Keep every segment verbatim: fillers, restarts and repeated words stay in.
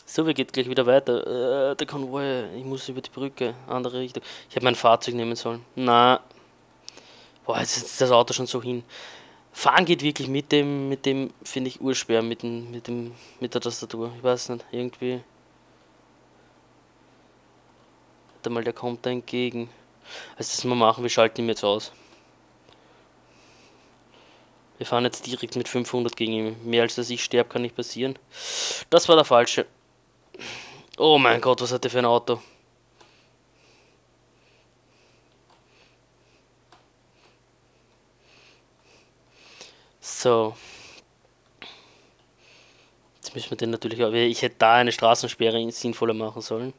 So, wir geht gleich wieder weiter. Äh, der Konvoi, ich muss über die Brücke, andere Richtung. Ich hätte mein Fahrzeug nehmen sollen. Na, boah, jetzt ist das Auto schon so hin. Fahren geht wirklich mit dem, mit dem finde ich urschwer, mit dem, mit dem, mit der Tastatur. Ich weiß nicht, irgendwie. Warte mal, der kommt da entgegen. Also das wir machen, wir schalten ihn jetzt aus. Wir fahren jetzt direkt mit fünfhundert gegen ihn. Mehr als dass ich sterbe, kann nicht passieren. Das war der falsche. Oh mein Gott, was hat der für ein Auto? So. Jetzt müssen wir den natürlich auch. Ich hätte da eine Straßensperre sinnvoller machen sollen.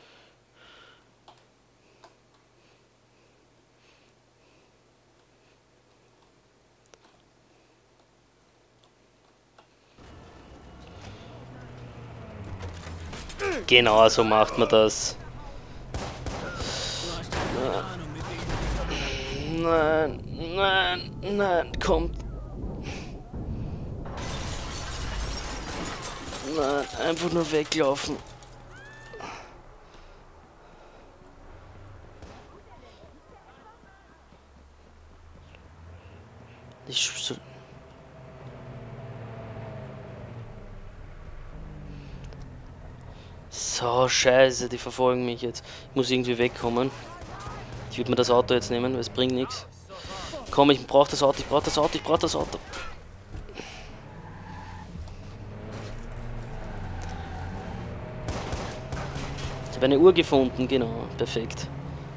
Genau so macht man das. Nein, nein, nein, kommt. Nein, einfach nur weglaufen. Ich so. So, scheiße, die verfolgen mich jetzt. Ich muss irgendwie wegkommen. Ich würde mir das Auto jetzt nehmen, weil es bringt nichts. Komm, ich brauche das Auto, ich brauche das Auto, ich brauche das Auto. Ich habe eine Uhr gefunden, genau, perfekt.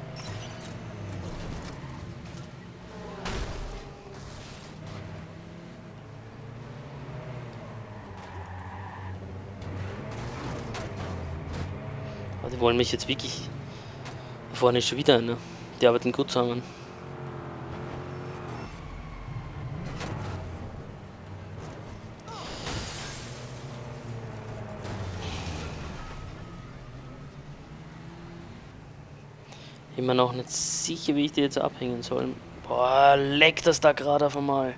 Aber die wollen mich jetzt wirklich... Da vorne ist schon wieder einer. Die arbeiten gut zusammen. Ich bin mir noch nicht sicher, wie ich die jetzt abhängen soll. Boah, leck das da gerade auf einmal.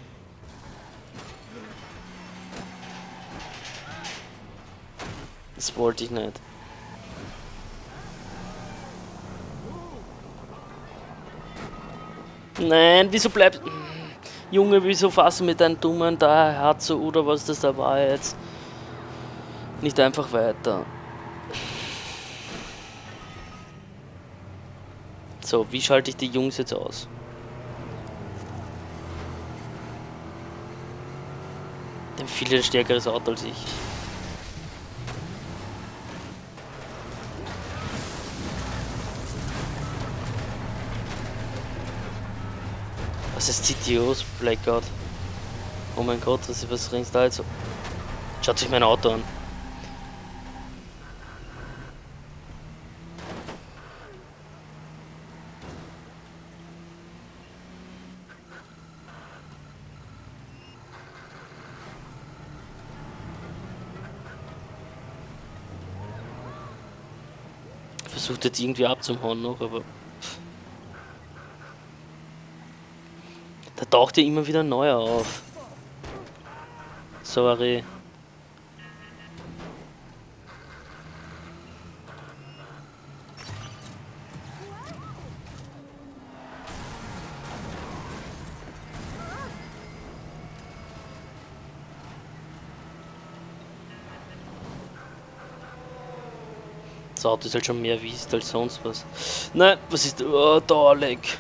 Das wollte ich nicht. Nein, wieso bleibt... Junge, wieso fassen mit deinem dummen da Herzo oder was das da war jetzt? Nicht einfach weiter. So, wie schalte ich die Jungs jetzt aus? Die haben viel ein stärkeres Auto als ich. Was ist C T Os? Blackout. Oh mein Gott, was, was rennst da jetzt so? Schaut sich mein Auto an. Versucht jetzt irgendwie abzuhauen noch, aber... Da taucht ja immer wieder ein neuer auf. Sorry. Das Auto ist halt schon mehr Wiest als sonst was. Nein, was ist... Oh, da leck.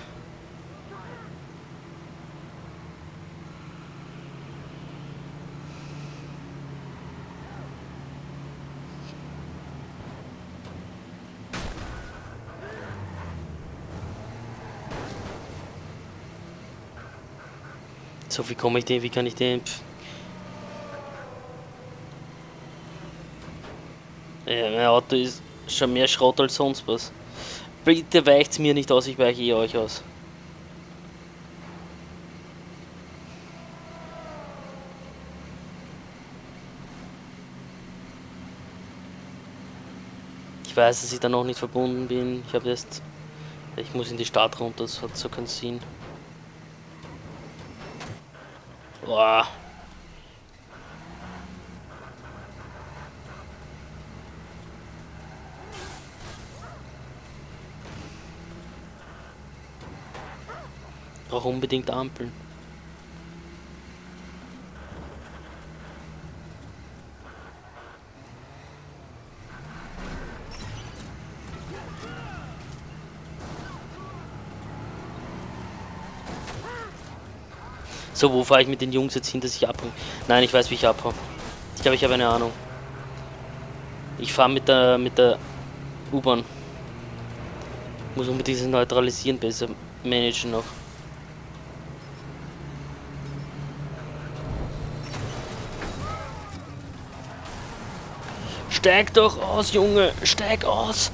So, wie komme ich den, wie kann ich den... Pff. Ja, mein Auto ist schon mehr Schrott als sonst was. Bitte weicht's mir nicht aus, ich weiche eh euch aus. Ich weiß, dass ich da noch nicht verbunden bin. Ich habe erst... Ich muss in die Stadt runter, das hat so keinen Sinn. Boah. Brauche unbedingt Ampeln. So, wo fahre ich mit den Jungs jetzt hin, dass ich abhaue? Nein, ich weiß, wie ich abhaue. Ich glaube, ich habe eine Ahnung. Ich fahre mit der mit der U-Bahn. Muss unbedingt dieses Neutralisieren besser managen noch. Steig doch aus, Junge! Steig aus!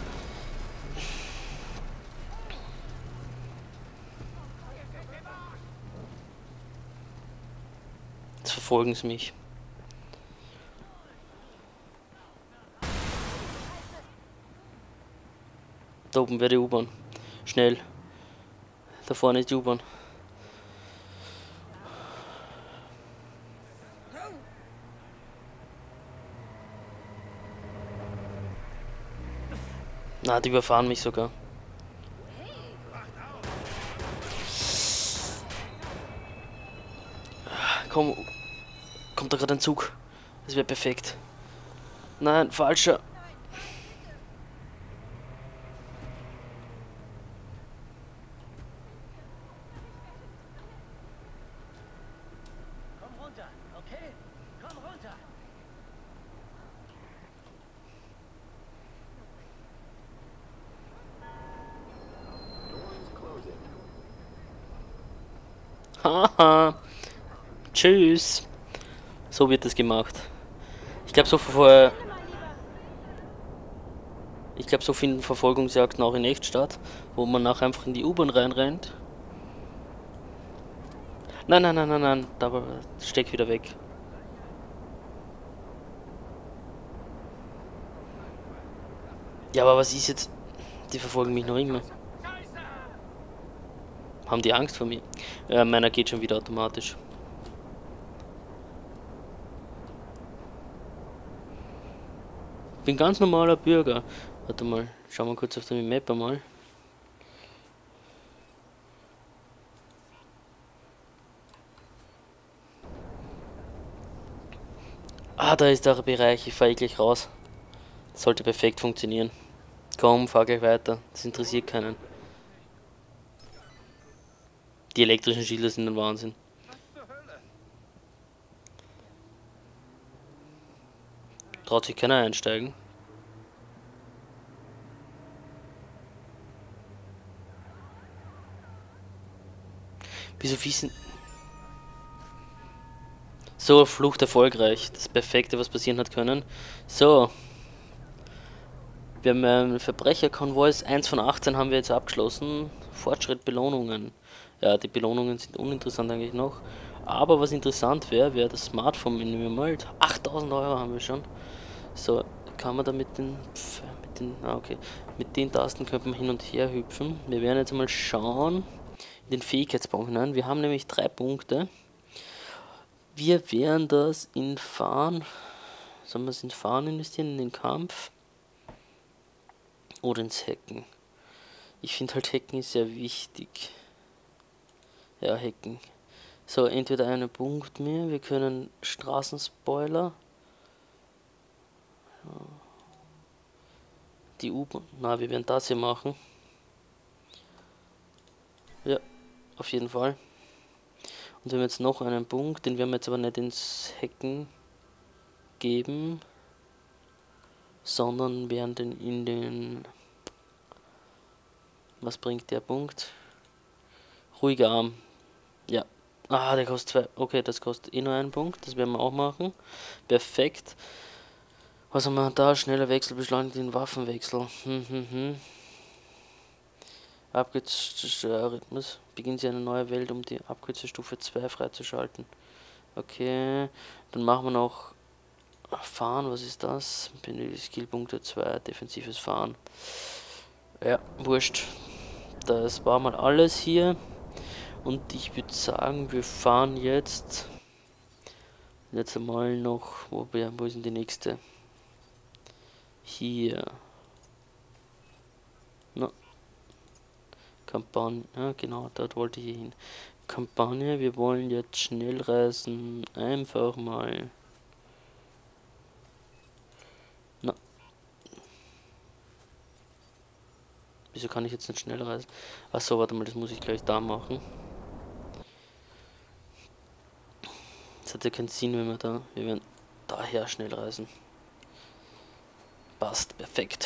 Jetzt verfolgen sie mich. Da oben wäre die U-Bahn. Schnell. Da vorne ist die U-Bahn. Na, die überfahren mich sogar. Komm, kommt da gerade ein Zug? Das wäre perfekt. Nein, falscher. Komm runter, okay? Komm runter. Haha. Tschüss. So wird das gemacht. Ich glaube, so vor. Ich glaube, so finden Verfolgungsjagden auch in echt statt, wo man nachher einfach in die U-Bahn reinrennt. Nein, nein, nein, nein, nein, da steck wieder weg. Ja, aber was ist jetzt? Die verfolgen mich noch immer. Haben die Angst vor mir? Ja, meiner geht schon wieder automatisch. Bin ganz normaler Bürger. Warte mal, schauen wir kurz auf die Map einmal. Ah, da ist der Bereich, ich fahre gleich raus. Das sollte perfekt funktionieren. Komm, fahr gleich weiter. Das interessiert keinen. Die elektrischen Schilder sind ein Wahnsinn. Traut sich keiner einsteigen. Wieso wissen... So, Flucht erfolgreich. Das Perfekte, was passieren hat können. So. Wir haben ähm, Verbrecherkonvois. eins von achtzehn haben wir jetzt abgeschlossen. Fortschritt, Belohnungen. Ja, die Belohnungen sind uninteressant eigentlich noch. Aber was interessant wäre, wäre das Smartphone in mir mal. achttausend Euro haben wir schon. So, kann man da mit den... Mit den... Ah, okay. Mit den Tasten könnte man hin und her hüpfen. Wir werden jetzt mal schauen in den Fähigkeitsbaum hinein. Wir haben nämlich drei Punkte. Wir werden das in Fahren... Sollen wir es in Fahren investieren, in den Kampf? Oder ins Hacken? Ich finde halt Hacken ist sehr wichtig. Ja, Hacken. So, entweder einen Punkt mehr. Wir können Straßenspoiler. Die U-Bahn. Na, wir werden das hier machen. Ja, auf jeden Fall. Und wir haben jetzt noch einen Punkt, den werden wir jetzt aber nicht ins Hacken geben, sondern werden den in den... Was bringt der Punkt? Ruhiger Arm. Ja. Ah, der kostet zwei. Okay, das kostet eh nur einen Punkt. Das werden wir auch machen. Perfekt. Was haben wir da? Schneller Wechsel beschleunigt den Waffenwechsel. Hm, hm, hm. Abkürzter Rhythmus. Beginnt sie eine neue Welt, um die abkürzte Stufe zwei freizuschalten. Okay. Dann machen wir noch Fahren. Was ist das? Benötigt Skillpunkte zwei. Defensives Fahren. Ja, wurscht. Das war mal alles hier. Und ich würde sagen, wir fahren jetzt. Jetzt einmal noch. Wo, wo ist denn die nächste? Hier. No. Kampagne, ja genau, dort wollte ich hin. Kampagne, wir wollen jetzt schnell reisen, einfach mal. Na. Wieso kann ich jetzt nicht schnell reisen? Achso, warte mal, das muss ich gleich da machen. Das hat ja keinen Sinn, wenn wir da, wir werden daher schnell reisen. Passt, perfekt.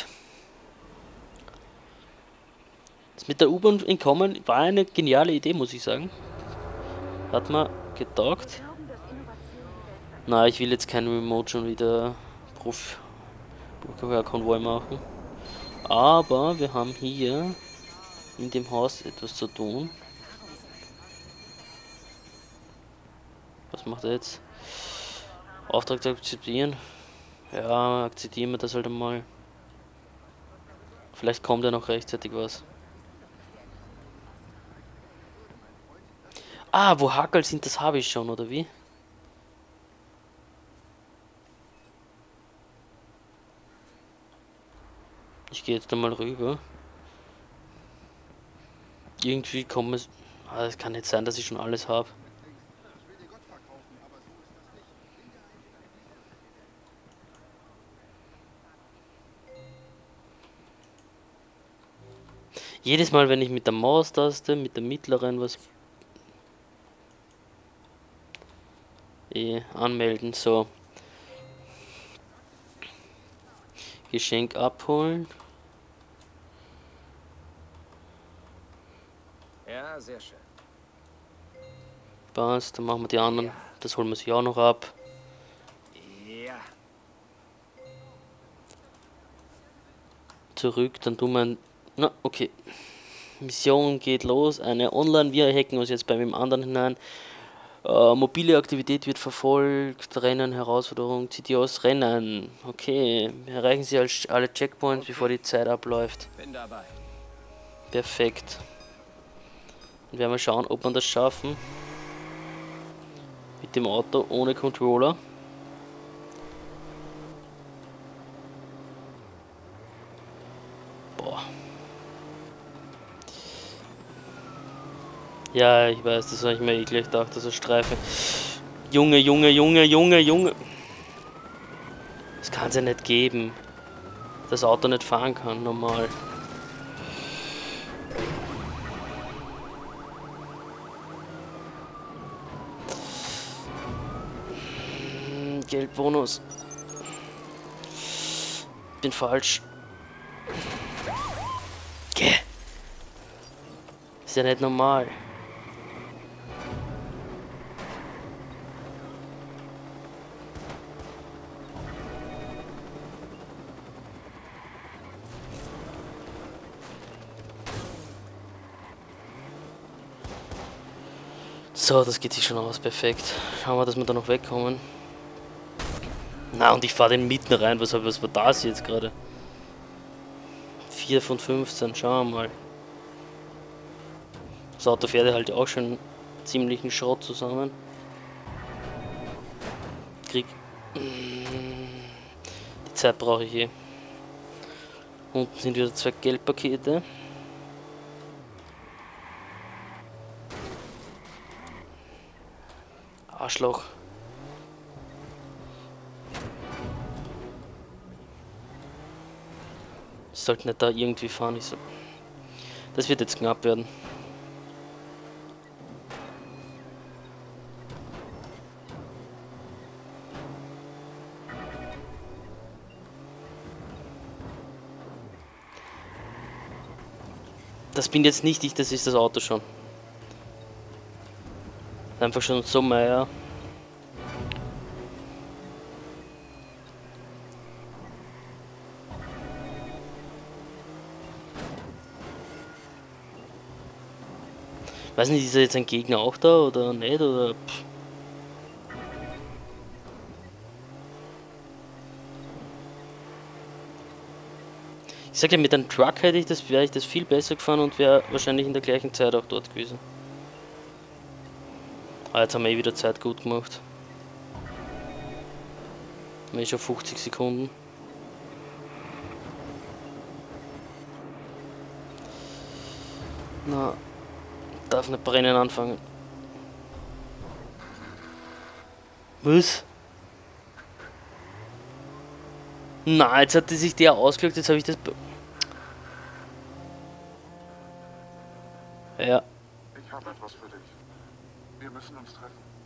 Das mit der U-Bahn entkommen war eine geniale Idee, muss ich sagen. Hat mir getaugt. Na, ich will jetzt kein Remote schon wieder Prof Konvoi machen. Aber wir haben hier in dem Haus etwas zu tun. Was macht er jetzt? Auftrag zu akzeptieren. Ja, akzeptieren wir das halt einmal. Vielleicht kommt ja noch rechtzeitig was. Ah, wo Hackel sind, das habe ich schon, oder wie? Ich gehe jetzt einmal rüber. Irgendwie kommen es... Ah, das kann nicht sein, dass ich schon alles habe. Jedes Mal, wenn ich mit der Maustaste, mit der mittleren was... Eh, anmelden, so. Geschenk abholen. Ja, sehr schön. Passt, dann machen wir die anderen. Das holen wir sich auch noch ab. Ja. Zurück, dann tun wir ein... Na, okay. Mission geht los. Eine Online, wir hacken uns jetzt bei dem anderen hinein. Äh, mobile Aktivität wird verfolgt. Rennen, Herausforderung, C T Os, Rennen. Okay, erreichen Sie alle Checkpoints, okay, bevor die Zeit abläuft. Bin dabei. Perfekt. Dann werden wir schauen, ob wir das schaffen. Mit dem Auto ohne Controller. Boah. Ja, ich weiß, das habe ich mir eh gleich gedacht, dass er Streife. Junge, Junge, Junge, Junge, Junge. Das kann es ja nicht geben. Das Auto nicht fahren kann, normal. Geldbonus. Bin falsch. Geh. Ist ja nicht normal. So, das geht sich schon aus, perfekt. Schauen wir, dass wir da noch wegkommen. Na, und ich fahre den mitten rein, was, was war das jetzt gerade? vier von fünfzehn, schauen wir mal. Das Auto fährt halt auch schon ziemlichen Schrott zusammen. Krieg. Die Zeit brauche ich eh. Unten sind wieder zwei Geldpakete. Arschloch. Ich sollte nicht da irgendwie fahren. Ich so. Das wird jetzt knapp werden. Das bin jetzt nicht ich, das ist das Auto schon. Einfach schon so meier. Weiß nicht, ist er jetzt ein Gegner auch da oder nicht? Oder pff. Ich sag ja, mit einem Truck hätte ich das, wäre ich das viel besser gefahren und wäre wahrscheinlich in der gleichen Zeit auch dort gewesen. Ah, jetzt haben wir eh wieder Zeit gut gemacht. Haben wir eh schon fünfzig Sekunden. Na, darf nicht brennen anfangen. Was? Na, jetzt hat sich der ausgelockt, jetzt habe ich das... Ja. Ich habe etwas für dich. Wir müssen uns treffen.